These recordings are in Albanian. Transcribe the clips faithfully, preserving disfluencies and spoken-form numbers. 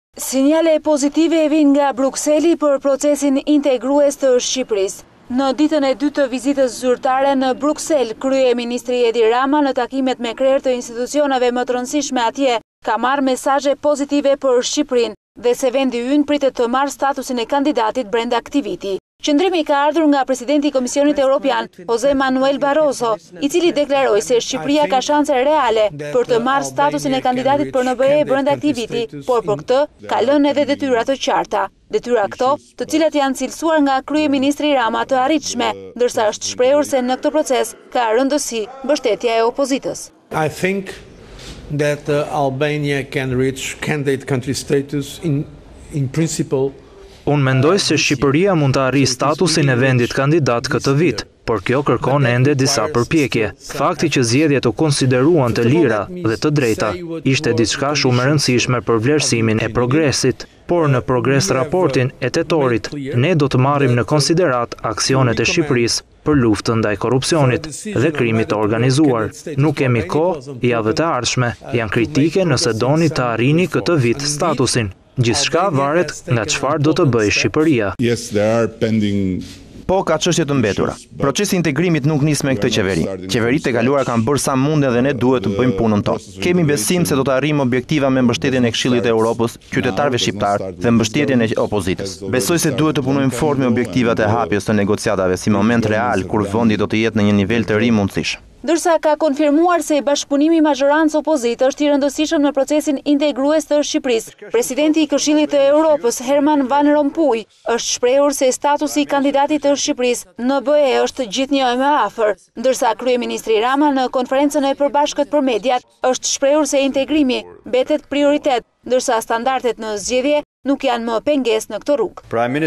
Sinjale pozitive vijnë nga Brukseli për procesin integrues të Shqipërisë. Në ditën e dytë të vizitës zyrtare në Bruksel, kryeministri Edi Rama në takimet me krerë të institucioneve më të rëndësishme atje ka marrë mesazhe pozitive për Shqipërinë dhe se vendi ynë pritet të marrë statusin e kandidatit brenda këtij viti. Qëndrimi ka ardhur nga presidenti i Komisionit Evropian, Jose Manuel Barroso, i cili deklaroi se Shqipëria ka shanse reale për të marrë statusin e kandidatit për N B E brenda këtij viti, por për këtë ka lënë edhe detyra të qarta. Detyra këto, të cilat janë cilësuar nga kryeministri Rama të arritshme, ndërsa është shprehur se në këtë proces ka rëndësi mbështetja e opozitës. I think that uh, Albania can reach candidate country status in in principle. Unë mendoj se Shqipëria mund të arrijë statusin e vendit kandidat këtë vit, por kjo kërkon ende disa përpjekje. Fakti që zgjedhjet u konsideruan të lira dhe të drejta ishte diçka shumë e rëndësishme për vlerësimin e progresit, por në progres raportin e tetorit ne do të marrim në konsiderat aksionet e Shqipërisë për luftën ndaj korrupsionit dhe krimit të organizuar. Nuk kemi kohë, javët e ardhshme janë kritike nëse doni të arrini këtë vit statusin. Gjithçka varet nga çfarë do të bëjë Shqipëria. Yes, there are pending. Po, ka çështje të mbetura. Procesi i integrimit nuk nis me këtë qeveri. Qeveritë e kaluara kanë bërë sa munden dhe ne duhet të bëjmë punën tonë. Kemi besim se do të arrijmë objektiva me mbështetjen e Këshillit të Evropës, qytetarëve shqiptar dhe mbështetjen e opozitës. Besoj se duhet të punojmë fort me objektivat e hapjes të negociatave si moment real kur vendi do të jetë në një nivel të ri mundësish. Ndërsa ka konfirmuar se bashkëpunimi mazhorancë opozitë është i rëndësishëm në procesin integrues të Shqipërisë. Presidenti i Këshillit të Evropës, Herman Van Rompuy, është shprehur se statusi i kandidatit të Shqipërisë në N B E është gjithmonë më afër, ndërsa kryeministri Rama në konferencën e përbashkët për mediat është shprehur se integrimi mbetet prioritet, ndërsa standardet në zgjedhje nuk janë më pengesë në këtë rrugë.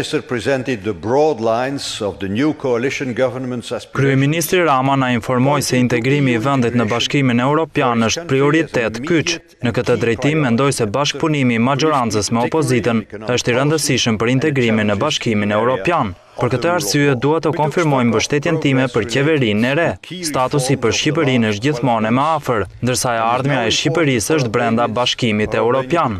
Kryeministri Rama na informoi se integrimi i vendit në Bashkimin Evropian është prioritet kyç. Në këtë drejtim mendoj se bashkëpunimi i majorancës me opozitën është i rëndësishëm për integrimin në Bashkimin Evropian. Për këtë arsye dua të konfirmoj mbështetjen time për qeverinë e re. Statusi për Shqipërinë është gjithmonë më afër, ndërsa e ardhmja e Shqipërisë është brenda Bashkimit Evropian.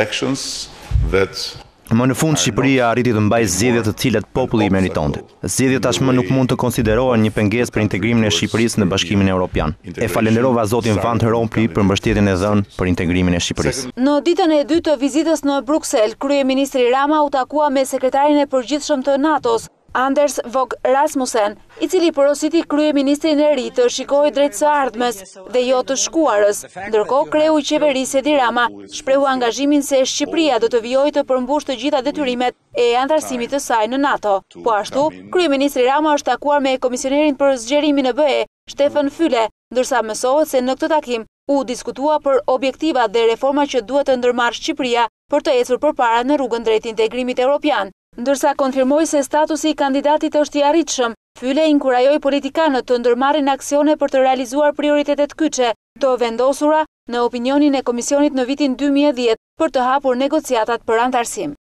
Më në fund Shqipëria arriti të mbajë zgjedhje të cilat populli i meritonte. Zgjedhjet tashmë nuk mund të konsiderohen një pengesë për integrimin e Shqipërisë në Bashkimin Evropian. E falenderova zotin Van Rompuy për mbështetjen e dhënë për integrimin e Shqipërisë. Në ditën e dytë të vizitës në Bruksel, kryeministri Rama u takua me sekretarin e përgjithshëm të NATO-s, Anders Fogh Rasmussen, i cili porositi kryeministrin e ri të shikojë drejt së ardhmes dhe jo të shkuarës. Ndërkohë, kreu i qeverisë Edi Rama shprehu angazhimin se Shqipëria do të vijojë të përmbushë të gjitha detyrimet e antarësimit të saj në NATO. Po ashtu, kryeministri Rama është takuar me komisionerin për zgjerimin e B E, Stefan Füle, ndërsa mësohet se në këtë takim u diskutua për objektivat dhe reforma që duhet të ndërmarrë Shqipëria për të ecur përpara në rrugën drejt integrimit evropian. Ndërsa konfirmoi se statusi i kandidatit është i arritshëm, Füle inkurajoi politikanët të ndërmarrin aksione për të realizuar prioritetet kyçe të vendosura në opinionin e Komisionit në vitin dy mijë e dhjetë për të hapur negociatat për antarësim.